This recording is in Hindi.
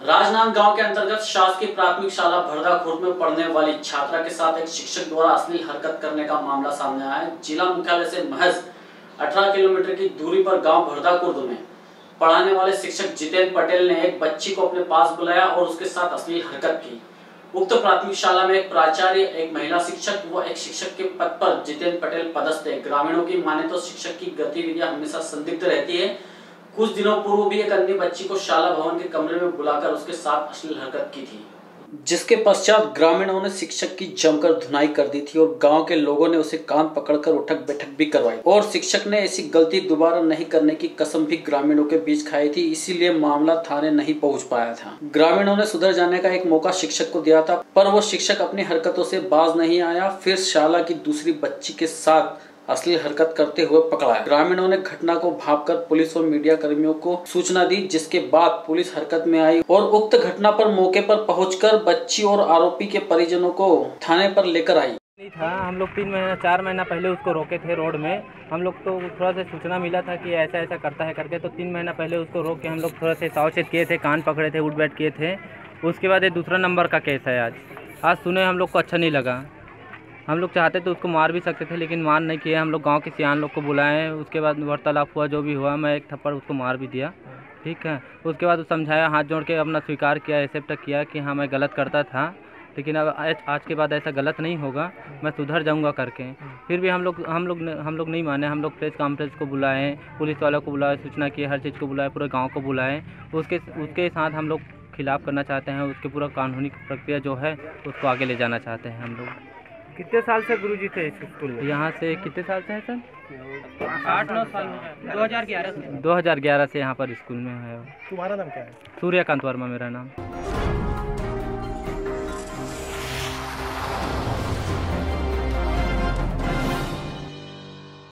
राजनांद गांव के अंतर्गत शासकीय प्राथमिक शाला भरदा खुर्द में पढ़ने वाली छात्रा के साथ एक शिक्षक द्वारा अश्लील हरकत करने का मामला सामने आया है। जिला मुख्यालय से महज 18 किलोमीटर की दूरी पर गांव भरदा खुर्द में पढ़ाने वाले शिक्षक जितेंद्र पटेल ने एक बच्ची को अपने पास बुलाया और उसके साथ अश्लील हरकत की। उक्त प्राथमिक शाला में एक प्राचार्य, एक महिला शिक्षक व एक शिक्षक के पद पर जितेंद्र पटेल पदस्थ है। ग्रामीणों की माने तो शिक्षक की गतिविधियां हमेशा संदिग्ध रहती है। कुछ दिनों पूर्व भी एक अन्य बच्ची को शाला भवन के कमरे में बुलाकर उसके साथ अश्लील हरकत की थी, जिसके पश्चात ग्रामीणों ने शिक्षक की जमकर धुनाई कर दी थी और गांव के लोगों ने उसे कान पकड़कर उठक बैठक भी करवाई और शिक्षक ने ऐसी गलती दोबारा नहीं करने की कसम भी ग्रामीणों के बीच खाई थी। इसीलिए मामला थाने नहीं पहुंच पाया था। ग्रामीणों ने सुधर जाने का एक मौका शिक्षक को दिया था, पर वो शिक्षक अपनी हरकतों से बाज नहीं आया। फिर शाला की दूसरी बच्ची के साथ अश्लील हरकत करते हुए पकड़ा। ग्रामीणों ने घटना को भांपकर पुलिस और मीडिया कर्मियों को सूचना दी, जिसके बाद पुलिस हरकत में आई और उक्त घटना पर मौके पर पहुंचकर बच्ची और आरोपी के परिजनों को थाने पर लेकर आई। नहीं था, हम लोग 4 महीना पहले उसको रोके थे रोड में। हम लोग तो थोड़ा सा सूचना मिला था कि ऐसा ऐसा करता है करके, तो 3 महीना पहले उसको रोक के हम लोग थोड़ा सा सावचेत किए थे, कान पकड़े थे, उठ बैठ किए थे। उसके बाद ये दूसरा नंबर का केस है। आज सुने हम लोग को अच्छा नहीं लगा। हम लोग चाहते तो उसको मार भी सकते थे, लेकिन मार नहीं किए। हम लोग गांव के सियान लोग को बुलाए, उसके बाद वार्तालाप हुआ, जो भी हुआ। मैं एक थप्पड़ उसको मार भी दिया, ठीक है। उसके बाद समझाया, हाथ जोड़ के अपना स्वीकार किया, एक्सेप्ट किया कि हाँ मैं गलत करता था, लेकिन अब आज के बाद ऐसा गलत नहीं होगा, मैं सुधर जाऊंगा करके। फिर भी हम लोग नहीं माने। हम लोग प्रेस कॉन्फ्रेंस को बुलाए, पुलिस वालों को बुलाए, सूचना किए, हर चीज़ को बुलाए, पूरे गाँव को बुलाए। उसके साथ हम लोग खिलाफ़ करना चाहते हैं। उसके पूरा कानूनी प्रक्रिया जो है उसको आगे ले जाना चाहते हैं हम लोग। कितने साल से गुरुजी थे इस स्कूल में? यहाँ से कितने साल से है सर? 8-9 साल हो गए। 2011 से 2011 से यहाँ पर स्कूल में है। तुम्हारा नाम क्या है? सूर्यकांत वर्मा मेरा नाम।